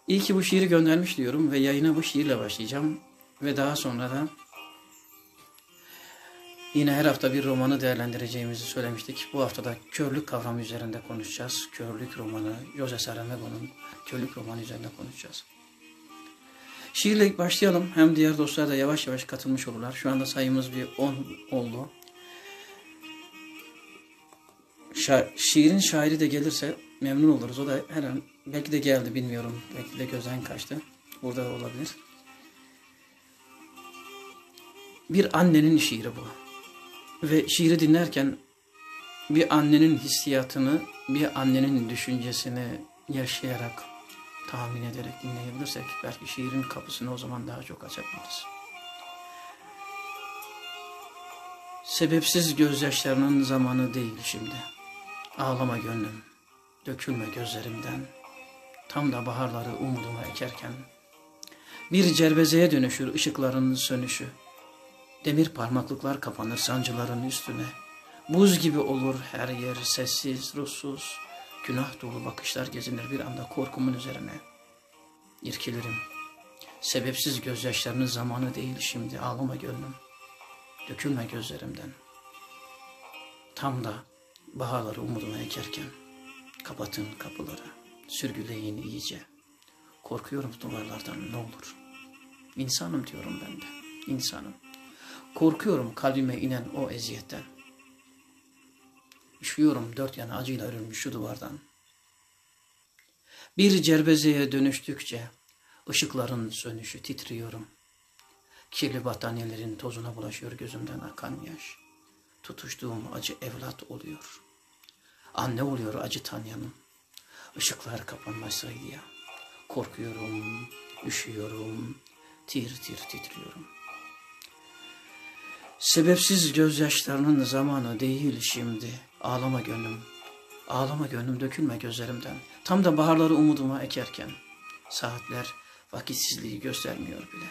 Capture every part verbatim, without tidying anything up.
İyi ki bu şiiri göndermiş diyorum ve yayına bu şiirle başlayacağım. Ve daha sonra da yine her hafta bir romanı değerlendireceğimizi söylemiştik. Bu hafta da körlük kavramı üzerinde konuşacağız. Körlük romanı, José Saramago'nun körlük romanı üzerinde konuşacağız. Şiirle başlayalım. Hem diğer dostlar da yavaş yavaş katılmış olurlar. Şu anda sayımız bir on oldu. Şa şiirin şairi de gelirse memnun oluruz. O da her an belki de geldi, bilmiyorum. Belki de gözden kaçtı. Burada da olabilir. Bir annenin şiiri bu. Ve şiiri dinlerken bir annenin hissiyatını, bir annenin düşüncesini yaşayarak, tahmin ederek dinleyebilirsek belki şiirin kapısını o zaman daha çok açabiliriz. Sebepsiz gözyaşlarının zamanı değil şimdi. Ağlama gönlüm, dökülme gözlerimden. Tam da baharları umuduma ekerken bir cerbezeye dönüşür ışıkların sönüşü. Demir parmaklıklar kapanır sancıların üstüne. Buz gibi olur her yer, sessiz, ruhsuz. Günah dolu bakışlar gezinir bir anda korkumun üzerine. İrkilirim. Sebepsiz gözyaşlarının zamanı değil şimdi. Ağlama gönlüm, dökülme gözlerimden. Tam da baharları umuduma ekerken kapatın kapıları, sürgüleyin iyice. Korkuyorum duvarlardan, ne olur. İnsanım diyorum ben de, insanım. Korkuyorum kalbime inen o eziyetten. Üşüyorum dört yana acıyla örülmüş şu duvardan. Bir cerbezeye dönüştükçe ışıkların sönüşü titriyorum. Kirli battaniyelerin tozuna bulaşıyor gözümden akan yaş. Tutuştuğum acı evlat oluyor. Anne oluyor acı tanıyanım. Işıklar kapanmasaydı ya. Korkuyorum, üşüyorum, tir tir titriyorum. Sebepsiz gözyaşlarının zamanı değil şimdi. Ağlama gönlüm, ağlama gönlüm, dökülme gözlerimden. Tam da baharları umuduma ekerken saatler vakitsizliği göstermiyor bile.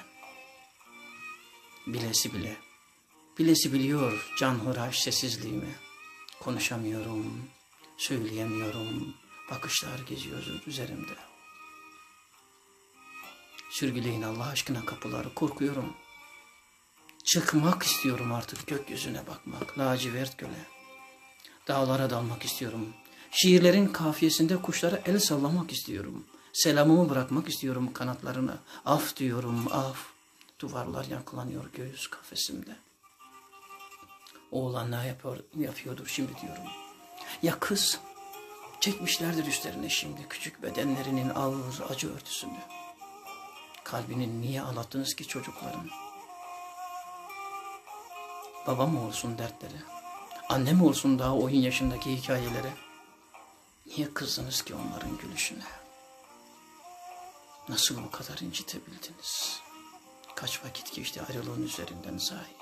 Bilesi bile, bilesi biliyor can hıraş sessizliğimi. Konuşamıyorum, söyleyemiyorum, bakışlar geziyor üzerimde. Sürgüleyin Allah aşkına kapıları, korkuyorum. Çıkmak istiyorum artık gökyüzüne bakmak, lacivert göle. Dağlara dalmak istiyorum. Şiirlerin kafiyesinde kuşlara el sallamak istiyorum. Selamımı bırakmak istiyorum kanatlarına. Af diyorum, af. Duvarlar yankılanıyor göğüs kafesimde. Oğlan ne yapıyor, yapıyordur şimdi diyorum. Ya kız? Çekmişlerdir üstlerine şimdi küçük bedenlerinin ağır acı örtüsünü. Kalbini niye ağlattınız ki çocukların? Baba mı olsun dertleri? Anne mi olsun daha oyun yaşındaki hikayelere? Niye kızdınız ki onların gülüşüne? Nasıl bu kadar incitebildiniz? Kaç vakit geçti ayrılığın üzerinden sahi?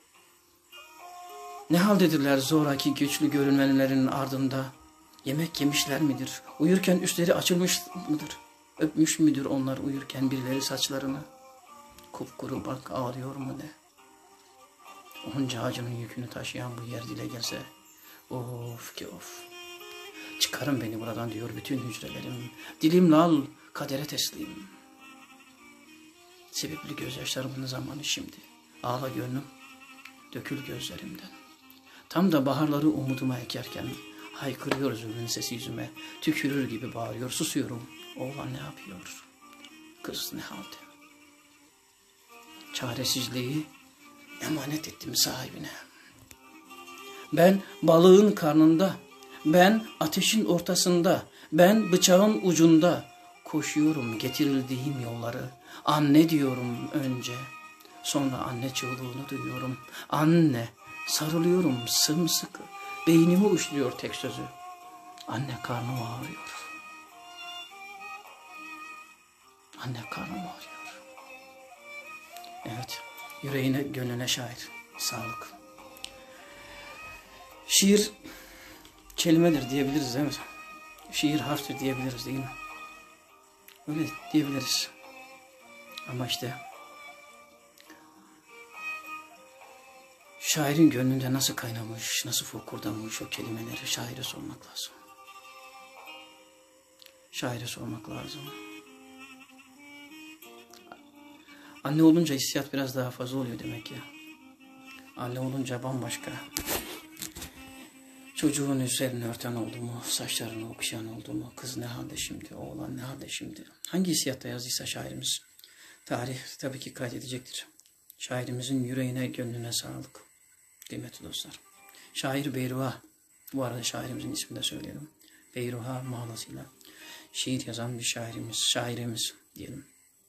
Ne haldedirler zoraki güçlü görünmelerinin ardında? Yemek yemişler midir? Uyurken üstleri açılmış mıdır? Öpmüş müdür onlar uyurken birileri saçlarını? Kupkuru bak ağlıyor mu ne? Onca acının yükünü taşıyan bu yer dile gelse, of ki of. Çıkarın beni buradan diyor bütün hücrelerim. Dilim lal, kadere teslim. Sebepli gözyaşlarımın zamanı şimdi. Ağla gönlüm, dökül gözlerimden. Tam da baharları umuduma ekerken haykırıyor zulmün sesi yüzüme. Tükürür gibi bağırıyor, susuyorum. Oğlan ne yapıyor? Kız ne halde? Çaresizliği emanet ettim sahibine. Ben balığın karnında, ben ateşin ortasında, ben bıçağın ucunda koşuyorum getirildiğim yolları. Anne diyorum önce, sonra anne çığlığını duyuyorum. Anne, sarılıyorum sımsıkı, beynimi uçluyor tek sözü. Anne karnım ağrıyor. Anne karnım ağrıyor. Evet. Yüreğine, gönlüne şair. Sağlık. Şiir kelimedir diyebiliriz değil mi? Şiir harftir diyebiliriz değil mi? Öyle diyebiliriz. Ama işte şairin gönlünde nasıl kaynamış, nasıl fokurdamış o kelimeleri şaire sormak lazım. Şaire sormak lazım. Anne olunca hissiyat biraz daha fazla oluyor demek ki. Anne olunca bambaşka. Çocuğun üzerine örten oldu mu, saçlarını okşayan oldu mu, kız ne halde şimdi, oğlan ne halde şimdi. Hangi hissiyatta yazdıysa şairimiz, tarih tabii ki kaydedecektir. Şairimizin yüreğine, gönlüne sağlık. Kıymetli dostlar. Şair Beyruha, bu arada şairimizin ismini de söyleyelim. Beyruha mağlasıyla şiir yazan bir şairimiz, şairimiz diyelim.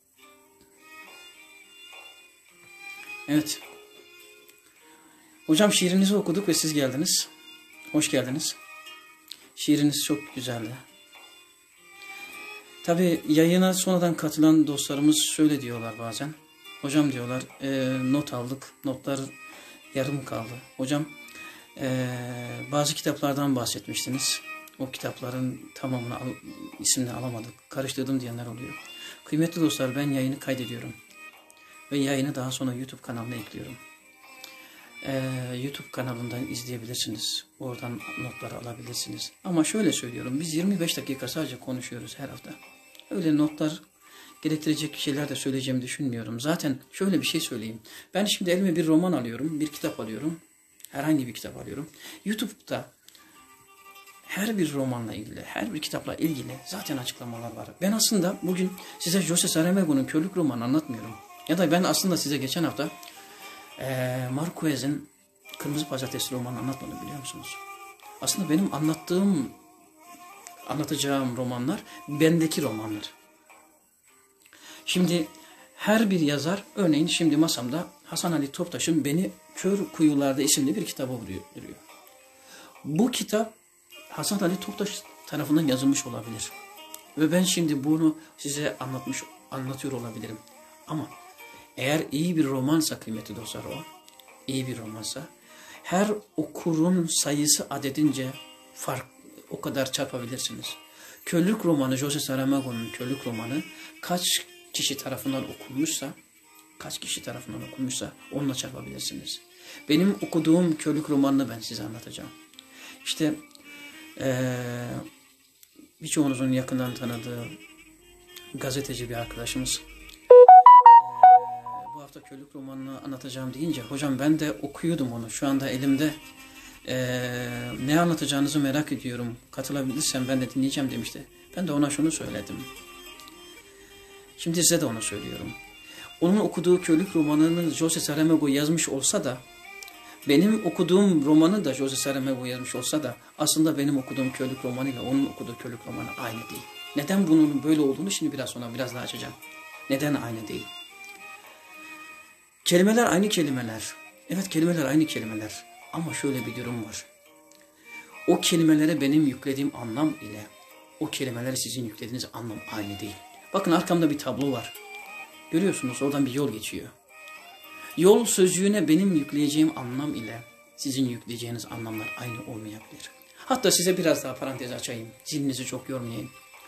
Evet. Hocam şiirinizi okuduk ve siz geldiniz. Hoş geldiniz. Şiiriniz çok güzeldi. Tabii yayına sonradan katılan dostlarımız şöyle diyorlar bazen. Hocam diyorlar e, not aldık, notlar yarım kaldı. Hocam e, bazı kitaplardan bahsetmiştiniz. O kitapların tamamını al, isimini alamadık, karıştırdım diyenler oluyor. Kıymetli dostlar, ben yayını kaydediyorum. Ve yayını daha sonra YouTube kanalına ekliyorum. Ee, YouTube kanalından izleyebilirsiniz. Oradan notları alabilirsiniz. Ama şöyle söylüyorum. Biz yirmi beş dakika sadece konuşuyoruz her hafta. Öyle notlar gerektirecek şeyler de söyleyeceğimi düşünmüyorum. Zaten şöyle bir şey söyleyeyim. Ben şimdi elime bir roman alıyorum. Bir kitap alıyorum. Herhangi bir kitap alıyorum. YouTube'da her bir romanla ilgili, her bir kitapla ilgili zaten açıklamalar var. Ben aslında bugün size José Saramago'nun Körlük romanını anlatmıyorum. Ya da ben aslında size geçen hafta Ee, Marquez'in Kırmızı Pazartesi romanını anlatmadım, biliyor musunuz? Aslında benim anlattığım, anlatacağım romanlar bendeki romanlar. Şimdi her bir yazar, örneğin şimdi masamda Hasan Ali Toptaş'ın Beni Kör Kuyularda isimli bir kitabı duruyor. Bu kitap Hasan Ali Toptaş tarafından yazılmış olabilir. Ve ben şimdi bunu size anlatmış, anlatıyor olabilirim. Ama eğer iyi bir romansa kıymetli dostlar o, iyi bir romansa, her okurun sayısı adedince fark o kadar çarpabilirsiniz. Körlük romanı, José Saramago'nun Körlük romanı kaç kişi tarafından okunmuşsa, kaç kişi tarafından okunmuşsa onunla çarpabilirsiniz. Benim okuduğum Körlük romanını ben size anlatacağım. İşte ee, birçoğunuzun yakından tanıdığı gazeteci bir arkadaşımız bu hafta Körlük romanını anlatacağım deyince, hocam ben de okuyordum onu, şu anda elimde, ee, ne anlatacağınızı merak ediyorum, katılabilirsem ben de dinleyeceğim demişti. Ben de ona şunu söyledim. Şimdi size de onu söylüyorum. Onun okuduğu Körlük romanını José Saramago yazmış olsa da, benim okuduğum romanı da José Saramago yazmış olsa da, aslında benim okuduğum Körlük romanı ile onun okuduğu Körlük romanı aynı değil. Neden bunun böyle olduğunu şimdi biraz sonra biraz daha açacağım. Neden aynı değil? Kelimeler aynı kelimeler. Evet, kelimeler aynı kelimeler. Ama şöyle bir durum var. O kelimelere benim yüklediğim anlam ile o kelimelere sizin yüklediğiniz anlam aynı değil. Bakın arkamda bir tablo var. Görüyorsunuz, oradan bir yol geçiyor. Yol sözcüğüne benim yükleyeceğim anlam ile sizin yükleyeceğiniz anlamlar aynı olmayabilir. Hatta size biraz daha parantez açayım. Zihninizi çok yormayayım.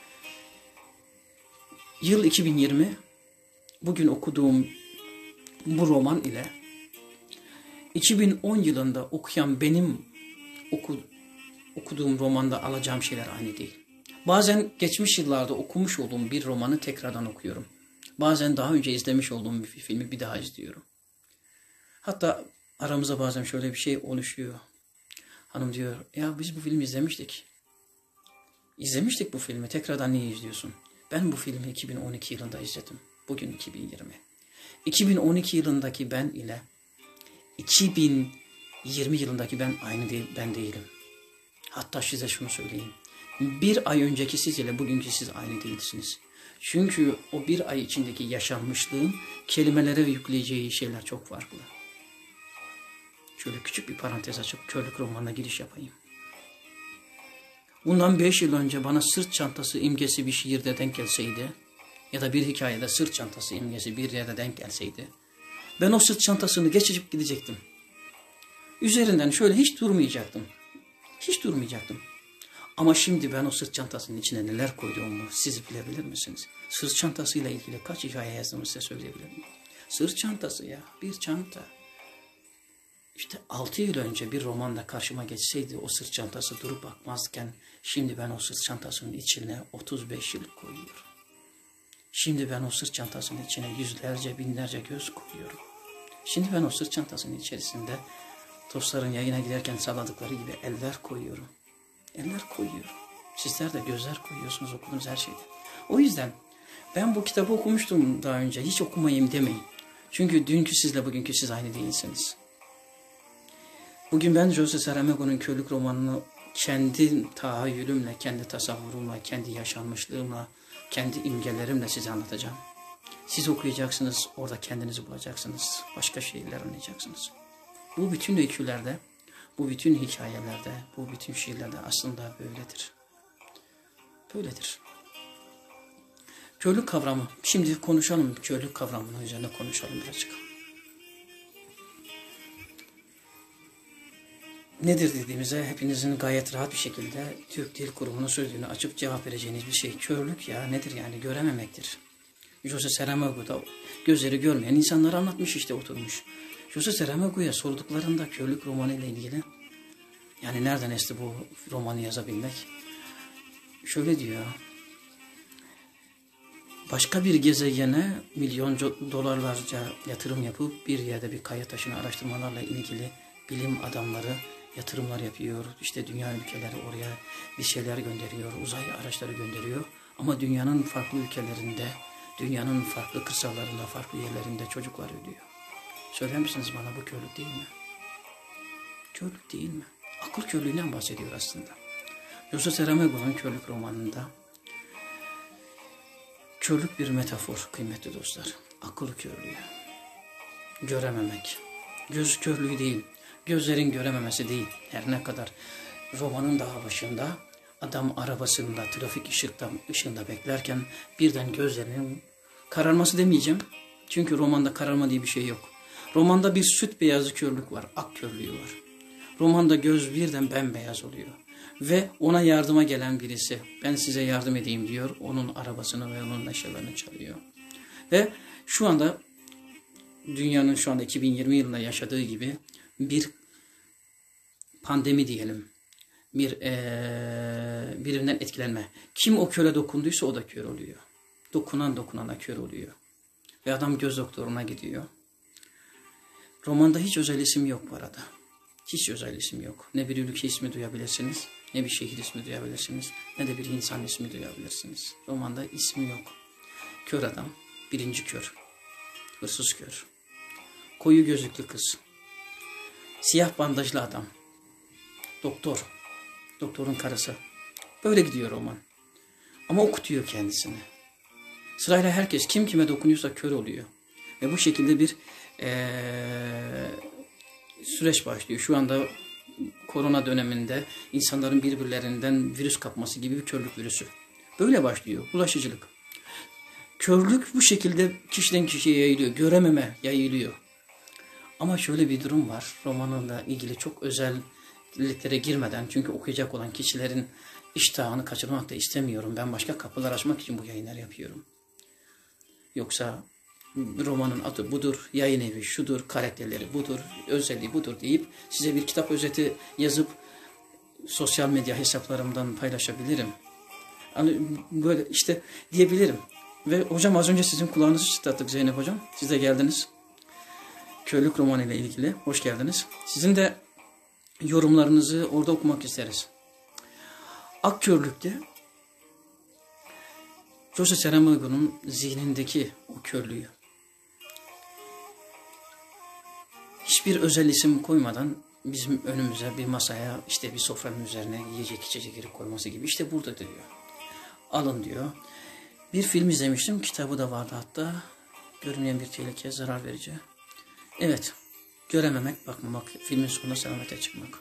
Yıl iki bin yirmi, bugün okuduğum bu roman ile iki bin on yılında okuyan benim oku, okuduğum romanda alacağım şeyler aynı değil. Bazen geçmiş yıllarda okumuş olduğum bir romanı tekrardan okuyorum. Bazen daha önce izlemiş olduğum bir filmi bir daha izliyorum. Hatta aramızda bazen şöyle bir şey oluşuyor. Hanım diyor, ya biz bu filmi izlemiştik. İzlemiştik bu filmi, tekrardan niye izliyorsun? Ben bu filmi iki bin on iki yılında izledim. Bugün iki bin yirmi. iki bin on iki yılındaki ben ile iki bin yirmi yılındaki ben aynı değil, ben değilim. Hatta size şunu söyleyeyim. Bir ay önceki siz ile bugünkü siz aynı değilsiniz. Çünkü o bir ay içindeki yaşanmışlığın kelimelere yükleyeceği şeyler çok farklı. Şöyle küçük bir parantez açıp Körlük romanına giriş yapayım. Bundan beş yıl önce bana sırt çantası imgesi bir şiirde denk gelseydi ya da bir hikayede sırt çantası imgesi bir yerde denk gelseydi, ben o sırt çantasını geçip gidecektim. Üzerinden şöyle hiç durmayacaktım. Hiç durmayacaktım. Ama şimdi ben o sırt çantasının içine neler koyduğumu siz bilebilir misiniz? Sırt çantasıyla ilgili kaç hikaye yazdığımı size söyleyebilirim. Sırt çantası ya, bir çanta. İşte altı yıl önce bir romanda karşıma geçseydi o sırt çantası durup bakmazken şimdi ben o sırt çantasının içine otuz beş yıl koyuyorum. Şimdi ben o sırt çantasının içine yüzlerce, binlerce göz koyuyorum. Şimdi ben o sırt çantasının içerisinde dostların yayına giderken salladıkları gibi eller koyuyorum. Eller koyuyorum. Sizler de gözler koyuyorsunuz okuduğunuz her şeyde. O yüzden ben bu kitabı okumuştum daha önce. Hiç okumayayım demeyin. Çünkü dünkü sizle bugünkü siz aynı değilsiniz. Bugün ben José Saramago'nun Körlük romanını kendi tahayyülümle, kendi tasavvurumla, kendi yaşanmışlığımla, kendi imgelerimle size anlatacağım. Siz okuyacaksınız, orada kendinizi bulacaksınız. Başka şeyler anlayacaksınız. Bu bütün öykülerde, bu bütün hikayelerde, bu bütün şiirlerde aslında böyledir. Böyledir. Körlük kavramı. Şimdi konuşalım. Körlük kavramının üzerine konuşalım birazcık. Nedir dediğimize hepinizin gayet rahat bir şekilde Türk Dil Kurumu'nun sözlüğünü açıp cevap vereceğiniz bir şey. Körlük ya nedir yani? Görememektir. José Saramago da gözleri görmeyen insanları anlatmış işte oturmuş. José Saramago'ya sorduklarında körlük romanı ile ilgili, yani nereden esti bu romanı yazabilmek? Şöyle diyor. Başka bir gezegene milyon dolarlarca yatırım yapıp bir yerde bir kaya taşını araştırmalarla ilgili bilim adamları yatırımlar yapıyor. İşte dünya ülkeleri oraya bir şeyler gönderiyor, uzay araçları gönderiyor. Ama dünyanın farklı ülkelerinde, dünyanın farklı kırsallarında, farklı yerlerinde çocuklar ölüyor. Söyler misiniz bana bu körlük değil mi? Körlük değil mi? Akıl körlüğünden bahsediyor aslında. José Saramago'nun Körlük romanında körlük bir metafor kıymetli dostlar. Akıl körlüğü. Görememek. Göz körlüğü değil. Gözlerin görememesi değil. Her ne kadar romanın daha başında adam arabasında trafik ışıkta, ışığında beklerken birden gözlerinin kararması demeyeceğim. Çünkü romanda kararma diye bir şey yok. Romanda bir süt beyazı körlük var. Ak körlüğü var. Romanda göz birden bembeyaz oluyor. Ve ona yardıma gelen birisi ben size yardım edeyim diyor. Onun arabasını ve onun eşyalarını çalıyor. Ve şu anda dünyanın şu anda iki bin yirmi yılında yaşadığı gibi bir pandemi diyelim. Bir ee, birinden etkilenme. Kim o köre dokunduysa o da kör oluyor. Dokunan dokunana kör oluyor. Ve adam göz doktoruna gidiyor. Romanda hiç özel isim yok bu arada. Hiç özel isim yok. Ne bir ülke ismi duyabilirsiniz, ne bir şehir ismi duyabilirsiniz, ne de bir insan ismi duyabilirsiniz. Romanda ismi yok. Kör adam, birinci kör, hırsız kör, koyu gözlüklü kız, siyah bandajlı adam, doktor, doktorun karısı. Böyle gidiyor roman. Ama okutuyor kendisini. Sırayla herkes kim kime dokunuyorsa kör oluyor. Ve bu şekilde bir ee, süreç başlıyor. Şu anda korona döneminde insanların birbirlerinden virüs kapması gibi bir körlük virüsü. Böyle başlıyor bulaşıcılık. Körlük bu şekilde kişiden kişiye yayılıyor. Görememe yayılıyor. Ama şöyle bir durum var. Romanla ilgili çok özelliklere girmeden, çünkü okuyacak olan kişilerin iştahını kaçırmak da istemiyorum. Ben başka kapılar açmak için bu yayınları yapıyorum. Yoksa romanın adı budur, yayın evi şudur, karakterleri budur, özelliği budur deyip size bir kitap özeti yazıp sosyal medya hesaplarımdan paylaşabilirim. Hani böyle işte diyebilirim. Ve hocam az önce sizin kulağınızı çıtlattık Zeynep hocam. Siz de geldiniz. Körlük romanı ile ilgili. Hoş geldiniz. Sizin de yorumlarınızı orada okumak isteriz. Ak körlükte José Saramago'nun zihnindeki o körlüğü hiçbir özel isim koymadan bizim önümüze bir masaya işte bir sofranın üzerine yiyecek içecekleri koyması gibi işte burada diyor. Alın diyor. Bir film izlemiştim. Kitabı da vardı hatta. Görünmeyen bir tehlike, zarar verici. Evet. Görememek, bakmamak. Filmin sonunda selamete çıkmak.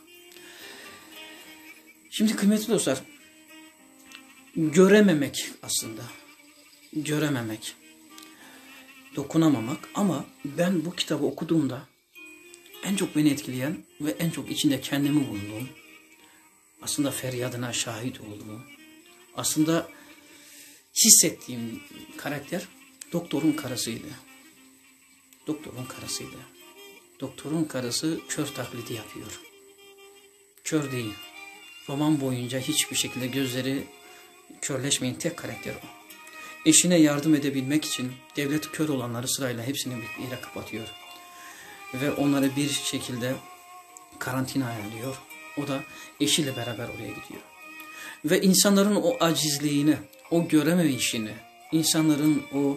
Şimdi kıymetli dostlar. Görememek aslında. Görememek. Dokunamamak. Ama ben bu kitabı okuduğumda en çok beni etkileyen ve en çok içinde kendimi bulduğum, aslında feryadına şahit olduğum, aslında hissettiğim karakter doktorun karısıydı. Doktorun karısıydı. Doktorun karısı kör taklidi yapıyor. Kör değil. Roman boyunca hiçbir şekilde gözleri körleşmeyen tek karakter o. eşine yardım edebilmek için devlet kör olanları sırayla hepsini bir yere kapatıyor. Ve onları bir şekilde karantinaya alıyor. O da eşiyle beraber oraya gidiyor. Ve insanların o acizliğini, o göremeyişini, insanların o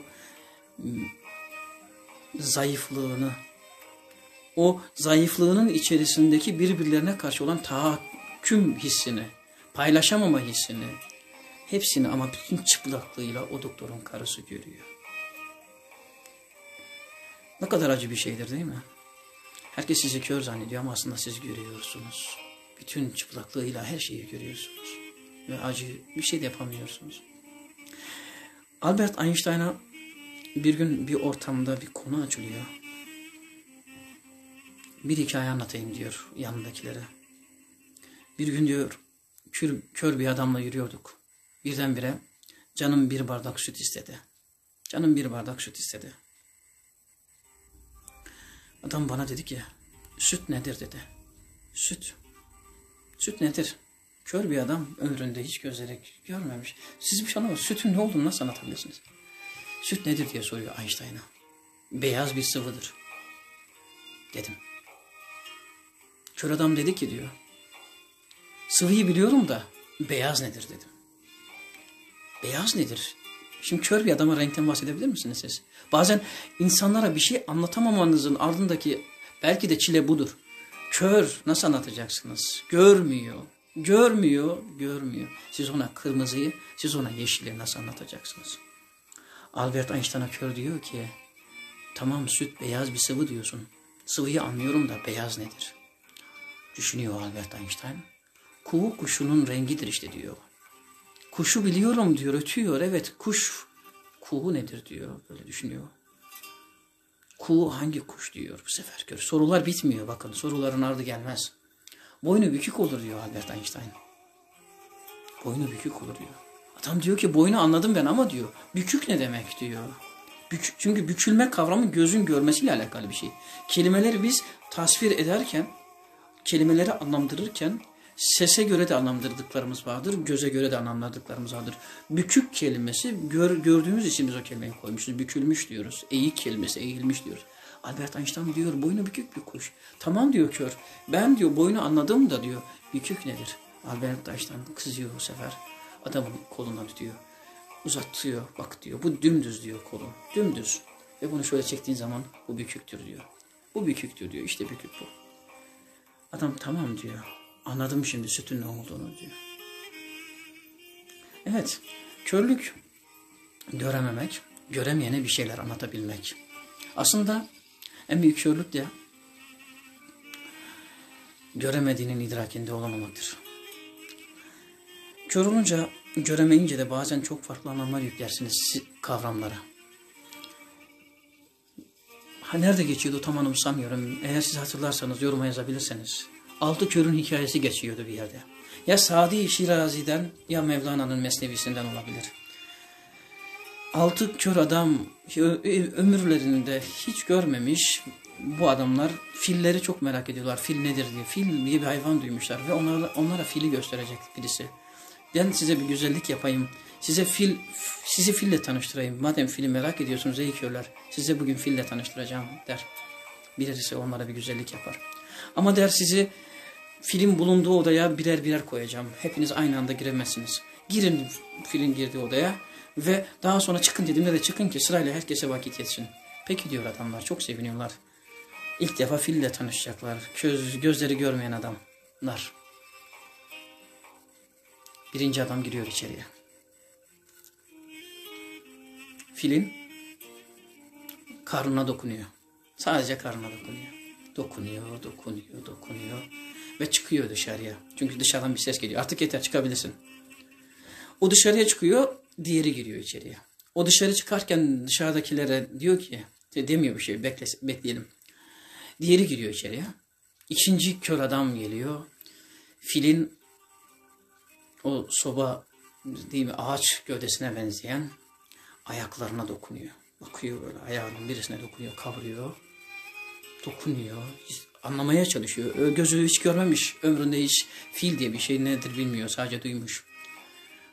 zayıflığını, o zayıflığının içerisindeki birbirlerine karşı olan tahakküm hissini, paylaşamama hissini, hepsini ama bütün çıplaklığıyla o doktorun karısı görüyor. Ne kadar acı bir şeydir değil mi? Herkes sizi kör zannediyor ama aslında siz görüyorsunuz. Bütün çıplaklığıyla her şeyi görüyorsunuz. Ve acı bir şey de yapamıyorsunuz. Albert Einstein'a bir gün bir ortamda bir konu açılıyor. Bir hikaye anlatayım diyor yanındakilere. Bir gün diyor kör, kör bir adamla yürüyorduk. Birdenbire canım bir bardak süt istedi. Canım bir bardak süt istedi. Adam bana dedi ki süt nedir dedi. Süt. Süt nedir? Kör bir adam ömründe hiç gözleri görmemiş. Siz bir şey anlamadınız. Sütün ne olduğunu nasıl anlatabilirsiniz? Süt nedir diye soruyor Einstein'a. Beyaz bir sıvıdır. Dedim. Kör adam dedi ki diyor. Sıvıyı biliyorum da beyaz nedir dedim. Beyaz nedir? Şimdi kör bir adama renkten bahsedebilir misiniz siz? Bazen insanlara bir şey anlatamamanızın ardındaki belki de çile budur. Kör nasıl anlatacaksınız? Görmüyor, görmüyor, görmüyor. Siz ona kırmızıyı, siz ona yeşili nasıl anlatacaksınız? Albert Einstein'a kör diyor ki, tamam süt beyaz bir sıvı diyorsun. Sıvıyı anlıyorum da beyaz nedir? Düşünüyor Albert Einstein. Kuğu kuşunun rengidir işte diyor. Kuşu biliyorum diyor, ötüyor. Evet kuş, kuğu nedir diyor, böyle düşünüyor. Kuğu hangi kuş diyor bu sefer. Gör. Sorular bitmiyor bakın, soruların ardı gelmez. Boynu bükük olur diyor Albert Einstein. Boynu bükük olur diyor. Adam diyor ki boynu anladım ben ama diyor, bükük ne demek diyor. Bükük, çünkü bükülme kavramı gözün görmesiyle alakalı bir şey. Kelimeleri biz tasvir ederken, kelimeleri anlamlandırırken, sese göre de anlamlandırdıklarımız vardır, göze göre de anlamlandırdıklarımız vardır. Bükük kelimesi gör, gördüğümüz için biz o kelimeyi koymuşuz. Bükülmüş diyoruz. Eğik kelimesi eğilmiş diyoruz. Albert Einstein diyor boynu bükük bir kuş. Tamam diyor kör. Ben diyor boynu anladım da diyor bükük nedir? Albert Einstein kızıyor bu sefer. Adamın kolundan tutuyor. Uzatıyor bak diyor. Bu dümdüz diyor kolun. Dümdüz. Ve bunu şöyle çektiğin zaman bu büküktür diyor. Bu büküktür diyor. İşte bükük bu. Adam tamam diyor. Anladım şimdi sütün ne olduğunu diyor. Evet, körlük görememek, göremeyene bir şeyler anlatabilmek. Aslında en büyük körlük de göremediğinin idrakinde olamamaktır. Kör olunca, göremeyince de bazen çok farklı anlamlar yüklersiniz kavramlara. Ha, nerede geçiyordu tam anımsamıyorum. Eğer siz hatırlarsanız yoruma yazabilirseniz. Altı körün hikayesi geçiyordu bir yerde. Ya Sadi Şirazi'den ya Mevlana'nın Mesnevisinden olabilir. Altı kör adam ömürlerinde hiç görmemiş bu adamlar filleri çok merak ediyorlar. Fil nedir diye. Fil diye bir hayvan duymuşlar ve onlara, onlara fili gösterecek birisi. Ben size bir güzellik yapayım. Size fil, sizi fille tanıştırayım. Madem fili merak ediyorsunuz ey körler, size bugün fille tanıştıracağım der. Birisi onlara bir güzellik yapar. Ama der sizi filin bulunduğu odaya birer birer koyacağım. Hepiniz aynı anda giremezsiniz. Girin filin girdiği odaya ve daha sonra çıkın dediğimde de çıkın ki sırayla herkese vakit yetsin. Peki diyor adamlar, çok seviniyorlar. İlk defa fille tanışacaklar. Göz, gözleri görmeyen adamlar. Birinci adam giriyor içeriye. Filin karnına dokunuyor. Sadece karnına dokunuyor. Dokunuyor, dokunuyor, dokunuyor. Ve çıkıyor dışarıya. Çünkü dışarıdan bir ses geliyor. Artık yeter, çıkabilirsin. O dışarıya çıkıyor, diğeri giriyor içeriye. O dışarı çıkarken dışarıdakilere diyor ki, demiyor bir şey, bekle, bekleyelim. Diğeri giriyor içeriye. İkinci kör adam geliyor. Filin o soba değil mi, ağaç gövdesine benzeyen ayaklarına dokunuyor. Bakıyor böyle, ayağının birisine dokunuyor, kavruyor. Dokunuyor, anlamaya çalışıyor. Gözü hiç görmemiş, ömründe hiç fil diye bir şey nedir bilmiyor, sadece duymuş.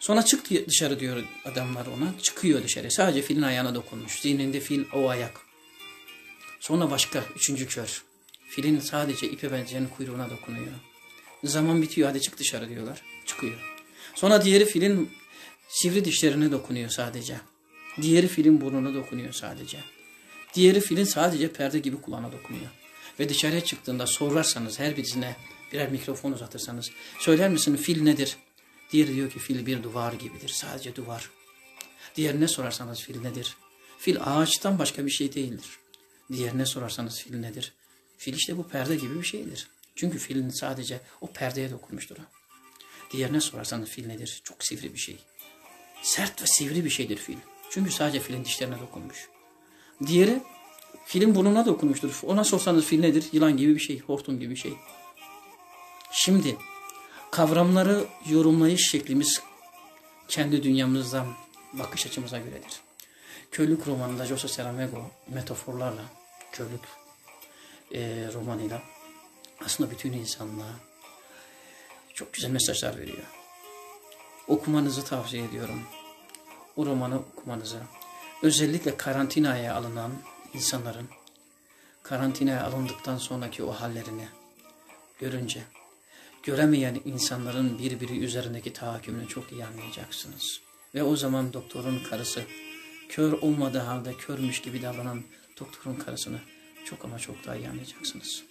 Sonra çık dışarı diyor adamlar ona. Çıkıyor dışarı. Sadece filin ayağına dokunmuş. Zihninde fil o ayak. Sonra başka üçüncü kör. Filin sadece ipe benzeyen kuyruğuna dokunuyor. Zaman bitiyor, hadi çık dışarı diyorlar. Çıkıyor. Sonra diğeri filin sivri dişlerine dokunuyor sadece. Diğeri filin burnuna dokunuyor sadece. Diğeri filin sadece perde gibi kulağına dokunuyor. Ve dışarıya çıktığında sorarsanız, her birisine birer mikrofon uzatırsanız, söyler misin fil nedir? Diğeri diyor ki fil bir duvar gibidir. Sadece duvar. Diğerine sorarsanız fil nedir? Fil ağaçtan başka bir şey değildir. Diğerine sorarsanız fil nedir? Fil işte bu perde gibi bir şeydir. Çünkü filin sadece o perdeye dokunmuştur. Diğerine sorarsanız fil nedir? Çok sivri bir şey. Sert ve sivri bir şeydir fil. Çünkü sadece filin dişlerine dokunmuş. Diğeri filin burnuna dokunmuştur. Ona sorsanız fil nedir? Yılan gibi bir şey, hortum gibi bir şey. Şimdi kavramları yorumlayış şeklimiz kendi dünyamızdan, bakış açımıza göredir. Köylük romanında José Saramago metaforlarla, köylük e, romanıyla aslında bütün insanlığa çok güzel mesajlar veriyor. Okumanızı tavsiye ediyorum. O romanı okumanızı. Özellikle karantinaya alınan insanların karantinaya alındıktan sonraki o hallerini görünce, göremeyen insanların birbiri üzerindeki tahakkümünü çok iyi anlayacaksınız. Ve o zaman doktorun karısı, kör olmadığı halde körmüş gibi davranan doktorun karısını çok ama çok daha iyi anlayacaksınız.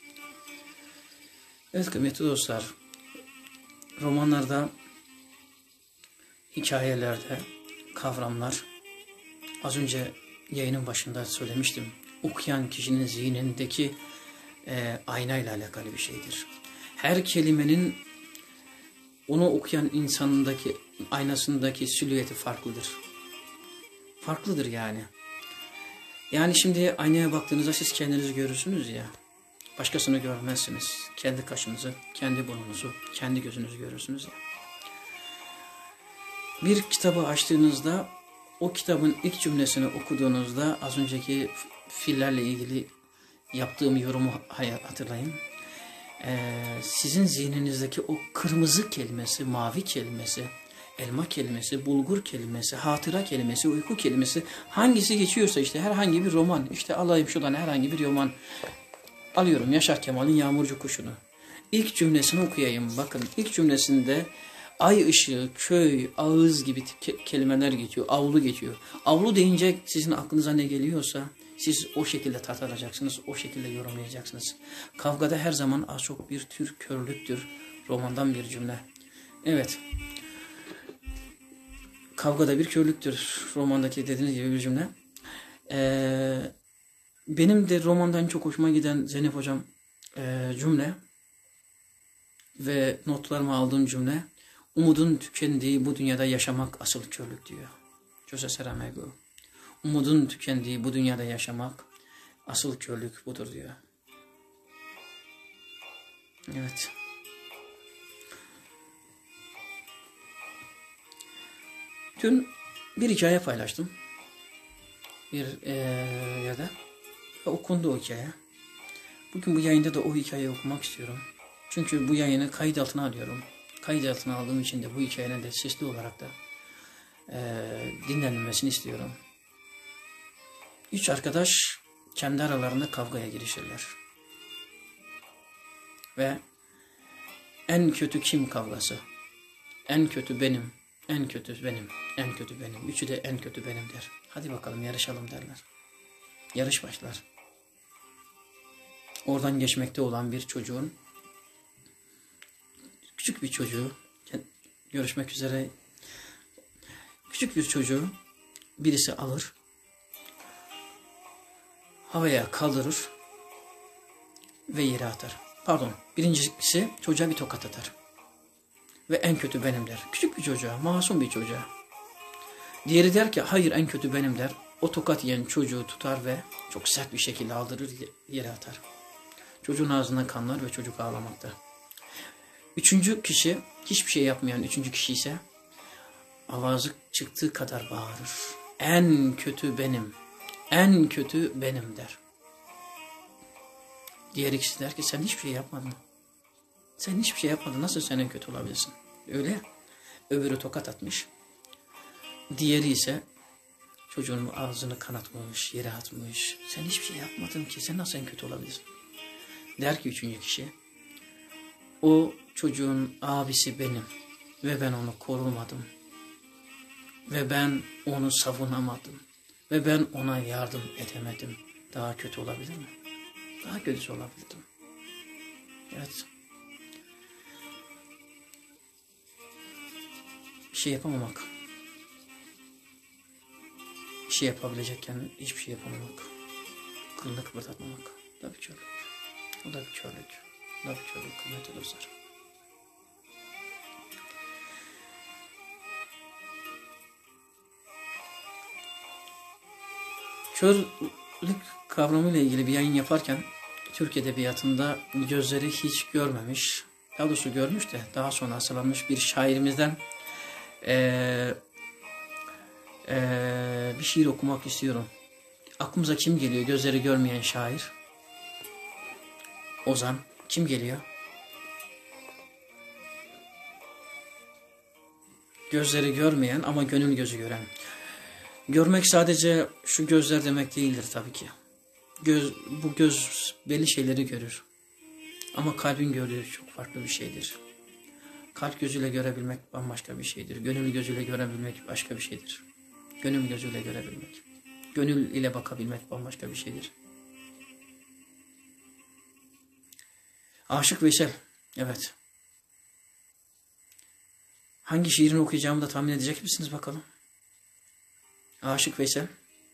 Evet kıymetli dostlar, romanlarda, hikayelerde kavramlar, az önce yayının başında söylemiştim, okuyan kişinin zihnindeki e, aynayla alakalı bir şeydir. Her kelimenin onu okuyan insanındaki aynasındaki silüeti farklıdır. Farklıdır yani. Yani şimdi aynaya baktığınızda siz kendinizi görürsünüz ya. Başkasını görmezsiniz. Kendi kaşınızı, kendi burnunuzu, kendi gözünüzü görürsünüz ya. Bir kitabı açtığınızda o kitabın ilk cümlesini okuduğunuzda az önceki fillerle ilgili yaptığım yorumu hatırlayın. Ee, sizin zihninizdeki o kırmızı kelimesi, mavi kelimesi, elma kelimesi, bulgur kelimesi, hatıra kelimesi, uyku kelimesi hangisi geçiyorsa işte herhangi bir roman, işte alayım şuradan herhangi bir roman alıyorum Yaşar Kemal'in Yağmurcu Kuşu'nu. İlk cümlesini okuyayım. Bakın ilk cümlesinde ay ışığı, köy, ağız gibi ke kelimeler geçiyor, avlu geçiyor. Avlu deyince sizin aklınıza ne geliyorsa siz o şekilde tat alacaksınız, o şekilde yorumlayacaksınız. Kavgada her zaman az çok bir tür körlüktür. Romandan bir cümle. Evet. Kavgada bir körlüktür. Romandaki dediğiniz gibi bir cümle. Ee, benim de romandan çok hoşuma giden Zeynep Hocam e, cümle ve notlarıma aldığım cümle. Umudun tükendiği bu dünyada yaşamak asıl körlük diyor. José Saramago. Umudun tükendiği bu dünyada yaşamak asıl körlük budur diyor. Evet. Dün bir hikaye paylaştım. Bir ee, yerde. Ve okundu o hikaye. Bugün bu yayında da o hikayeyi okumak istiyorum. Çünkü bu yayını kayıt altına alıyorum. Kayıt altına aldığım için de bu hikayenin de sesli olarak da ee, dinlenilmesini istiyorum. Üç arkadaş kendi aralarında kavgaya girişirler. Ve en kötü kim kavgası? En kötü benim, en kötü benim, en kötü benim. Üçü de en kötü benim der. Hadi bakalım yarışalım derler. Yarış başlar. Oradan geçmekte olan bir çocuğun, küçük bir çocuğu, görüşmek üzere, küçük bir çocuğu birisi alır, havaya kaldırır ve yere atar. Pardon, birincisi çocuğa bir tokat atar. Ve en kötü benim der. Küçük bir çocuğa, masum bir çocuğa. Diğeri der ki hayır en kötü benim der. O tokat yiyen çocuğu tutar ve çok sert bir şekilde aldırır yere atar. Çocuğun ağzından kanlar ve çocuk ağlamakta. Üçüncü kişi, hiçbir şey yapmayan üçüncü kişi ise avazı çıktığı kadar bağırır. En kötü benim, en kötü benim der. Diğer ikisi der ki sen hiçbir şey yapmadın. Sen hiçbir şey yapmadın, nasıl sen en kötü olabilirsin? Öyle ya. öbürü tokat atmış. Diğeri ise çocuğun ağzını kanatmış, yere atmış. Sen hiçbir şey yapmadın ki, sen nasıl en kötü olabilirsin? Der ki üçüncü kişi, o çocuğun abisi benim ve ben onu korumadım. Ve ben onu savunamadım. Ve ben ona yardım edemedim. Daha kötü olabilir mi? Daha kötüsü olabilirdim. Evet. Bir şey yapamamak. Bir şey yapabilecekken hiçbir şey yapamamak. Kılını kıpırdatmamak. O da bir körlük. O da bir körlük. O da bir körlük. Kıymetli dostlar. Körlük kavramıyla ilgili bir yayın yaparken Türk Edebiyatı'nda gözleri hiç görmemiş, daha doğrusu görmüş de daha sonra asıllanmış bir şairimizden ee, ee, bir şiir okumak istiyorum. Aklımıza kim geliyor? Gözleri görmeyen şair. Ozan. Kim geliyor? Gözleri görmeyen ama gönül gözü gören. Görmek sadece şu gözler demek değildir tabii ki. Göz, bu göz belli şeyleri görür. Ama kalbin gördüğü çok farklı bir şeydir. Kalp gözüyle görebilmek bambaşka bir şeydir. Gönül gözüyle görebilmek başka bir şeydir. Gönül gözüyle görebilmek. Gönül ile bakabilmek bambaşka bir şeydir. Aşık Veysel. Evet. Hangi şiirini okuyacağımı da tahmin edecek misiniz bakalım? Aşık Veysel.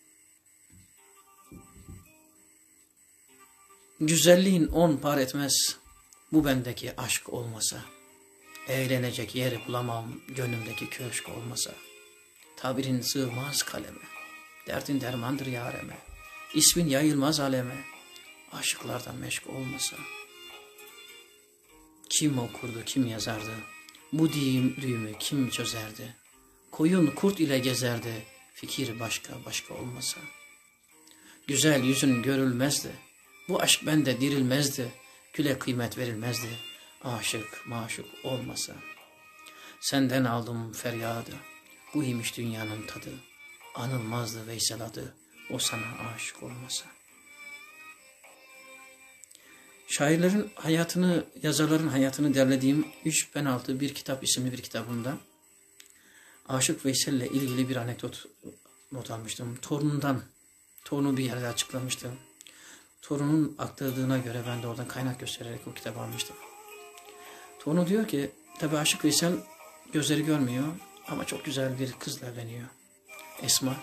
Güzelliğin on par etmez, bu bendeki aşk olmasa. Eğlenecek yeri bulamam, gönlümdeki köşk olmasa. Tabirin sığmaz kaleme, derdin dermandır yareme. İsmin yayılmaz aleme, aşıklardan meşk olmasa. Kim okurdu, kim yazardı, bu düğüm, düğümü kim çözerdi? Koyun kurt ile gezerdi, fikir başka başka olmasa. Güzel yüzün görülmezdi, bu aşk bende dirilmezdi, güle kıymet verilmezdi, aşık maşuk olmasa. Senden aldım feryadı, bu imiş dünyanın tadı, anılmazdı Veysel adı, o sana aşık olmasa. Şairlerin hayatını, yazarların hayatını derlediğim Üç Penaltı Bir Kitap isimli bir kitabımda Aşık Veysel ile ilgili bir anekdot not almıştım. Torunundan, torunu bir yerde açıklamıştım. Torunun aktardığına göre ben de oradan kaynak göstererek o kitabı almıştım. Torunu diyor ki, tabi Aşık Veysel gözleri görmüyor ama çok güzel bir kızla evleniyor. Esma.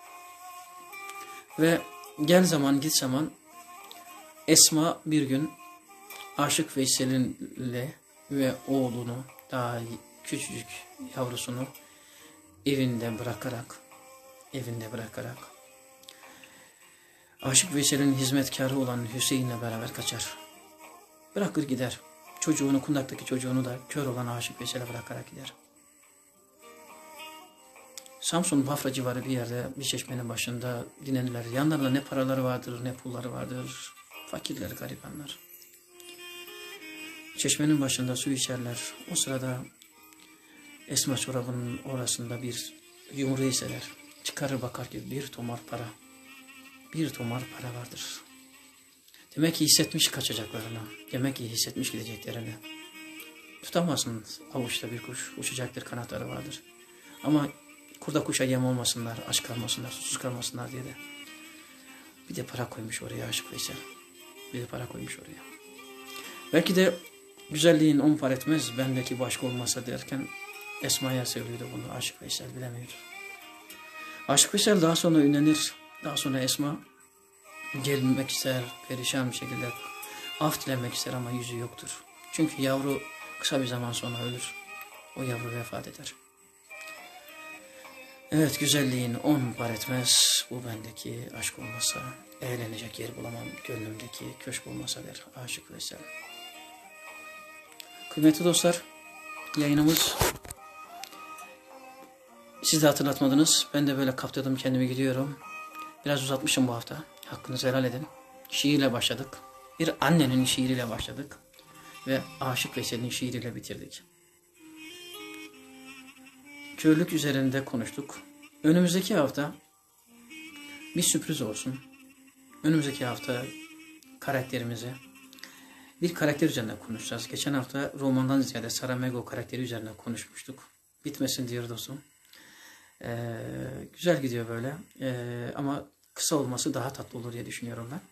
Ve gel zaman git zaman Esma bir gün Aşık Veysel'inle ve oğlunu, daha küçücük yavrusunu evinde bırakarak, evinde bırakarak Aşık Veysel'in hizmetkarı olan Hüseyin'le beraber kaçar. Bırakır gider. Çocuğunu, kundaktaki çocuğunu da kör olan Aşık Veysel'e bırakarak gider. Samsun Bafra civarı bir yerde bir çeşmenin başında dinlenirler. Yanlarında ne paraları vardır, ne pulları vardır. Fakirler, garibanlar. Çeşmenin başında su içerler. O sırada Esma çorabının orasında bir yumru hisseder. Çıkarır bakar ki bir tomar para. Bir tomar para vardır. Demek ki hissetmiş kaçacaklarını. Demek ki hissetmiş gideceklerini. Tutamazsın avuçta bir kuş. Uçacaktır, kanatları vardır. Ama kurda kuşa yem olmasınlar, aç kalmasınlar, susuz kalmasınlar diye de bir de para koymuş oraya Aşık Veysel. Bir de para koymuş oraya. Belki de güzelliğin on par etmez, bendeki başka olmasa derken Esma'ya söylüyordu bunu Aşık Veysel, bilemiyordu. Aşık Veysel daha sonra ünlenir. Daha sonra Esma gelmek ister, perişan bir şekilde af dilemek ister ama yüzü yoktur. Çünkü yavru kısa bir zaman sonra ölür. O yavru vefat eder. Evet, güzelliğin on par etmez, bu bendeki aşk olmasa, eğlenecek yer bulamam, gönlümdeki köşk olmasa der Aşık Veysel. Kıymetli dostlar, yayınımız siz de hatırlatmadınız. Ben de böyle kaptırdım kendimi, gidiyorum. Biraz uzatmışım bu hafta. Hakkınızı helal edin. Şiirle başladık. Bir annenin şiiriyle başladık. Ve Aşık Veysel'in şiiriyle bitirdik. körlük üzerinde konuştuk. Önümüzdeki hafta bir sürpriz olsun. Önümüzdeki hafta karakterimizi bir karakter üzerine konuşacağız. Geçen hafta romandan ziyade Saramago karakteri üzerine konuşmuştuk. Bitmesin diyor dostum. Ee, güzel gidiyor böyle. Ee, ama kısa olması daha tatlı olur diye düşünüyorum ben.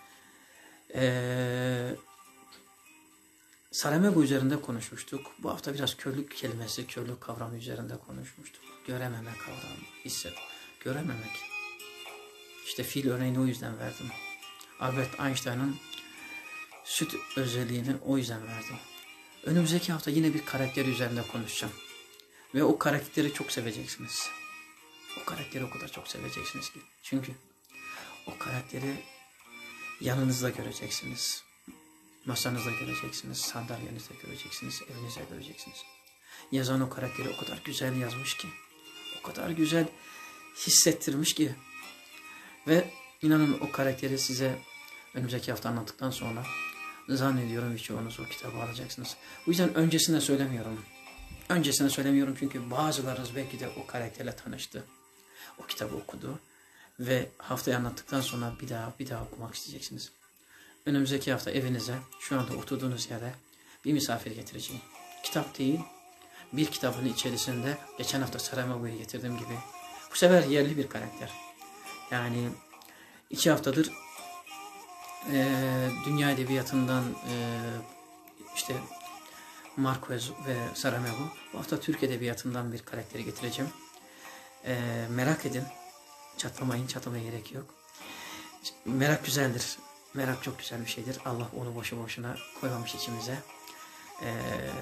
Ee, Saramago üzerinde konuşmuştuk. Bu hafta biraz körlük kelimesi, körlük kavramı üzerinde konuşmuştuk. Görememe kavramı, hisset. Görememek. İşte fil örneğini o yüzden verdim. Albert Einstein'ın süt özelliğini o yüzden verdim. Önümüzdeki hafta yine bir karakter üzerinde konuşacağım. Ve o karakteri çok seveceksiniz. O karakteri o kadar çok seveceksiniz ki. Çünkü o karakteri yanınızda göreceksiniz. Masanızda göreceksiniz. Sandalyenizde göreceksiniz. Evinizde göreceksiniz. Yazan o karakteri o kadar güzel yazmış ki. O kadar güzel hissettirmiş ki. Ve inanın o karakteri size önümüzdeki hafta anlattıktan sonra zannediyorum birçoğunuz o kitabı alacaksınız. Bu yüzden öncesinde söylemiyorum. Öncesinde söylemiyorum çünkü bazılarınız belki de o karakterle tanıştı. O kitabı okudu. Ve haftayı anlattıktan sonra bir daha bir daha okumak isteyeceksiniz. Önümüzdeki hafta evinize, şu anda oturduğunuz yere bir misafir getireceğim. Kitap değil, bir kitabın içerisinde geçen hafta Saramago'yu getirdiğim gibi bu sefer yerli bir karakter. Yani iki haftadır e, dünya edebiyatından e, işte Marquez ve Saramago, bu hafta Türk edebiyatından bir karakteri getireceğim. E, merak edin, çatlamayın, çatlamaya gerek yok. Merak güzeldir. Merak çok güzel bir şeydir. Allah onu boşu boşuna koymamış içimize. Ee,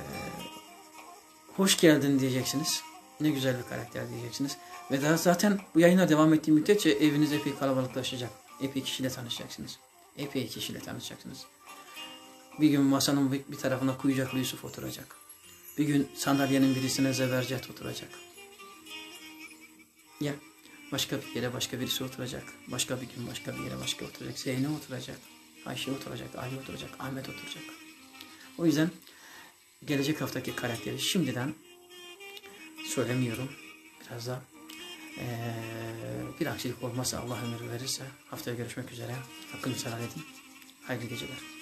hoş geldin diyeceksiniz. Ne güzel bir karakter diyeceksiniz. Ve daha zaten bu yayına devam ettiği müddetçe eviniz epey kalabalıklaşacak. Epey kişiyle tanışacaksınız. Epey kişiyle tanışacaksınız. Bir gün masanın bir tarafına Kuyucaklı Yusuf oturacak. Bir gün sandalyenin birisine Zebercet oturacak. Ya. Başka bir yere başka birisi oturacak. Başka bir gün başka bir yere başka oturacak. Zeynep oturacak. Ayşe oturacak. Ali oturacak. Ahmet oturacak. O yüzden gelecek haftaki karakteri şimdiden söylemiyorum. Biraz da ee, bir aksilik olmazsa Allah ömür verirse haftaya görüşmek üzere. Hakkınızı helal edin. Hayırlı geceler.